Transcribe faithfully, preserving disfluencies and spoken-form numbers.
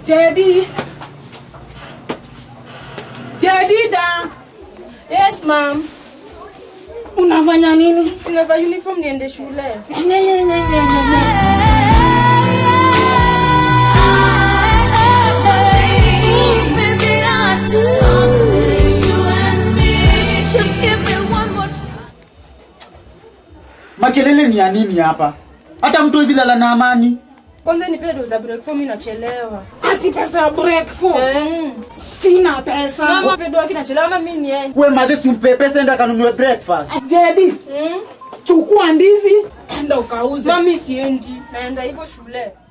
Jadi. Jedida. Yes, ma'am. Unafanya nini? Sinavaa uniform niende shule. Nye nye nye nye nye. Makelele ni ya nini hapa? Hata mtu hizi lala na amani. Kwanza nipe doza break for mimi nachelewa. Ati pesa break for? Eh. Sina pesa. Mama pedo akinachelewa mama mimi ni yeye. Wewe madhe tumpe pesa enda kanunue breakfast. Jadi. Mm. Chukua ndizi enda ukauze. Mami siendi. Naenda hivyo shule.